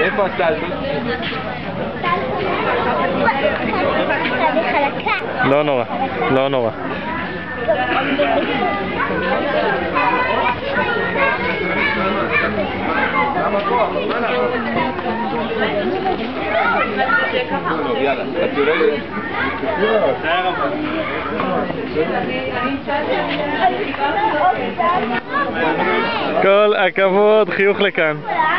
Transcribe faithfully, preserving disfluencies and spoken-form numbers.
איפה הסלטות? לא נורא, לא נורא. יאללה, כדורגל? כל הכבוד, חיוך לכאן.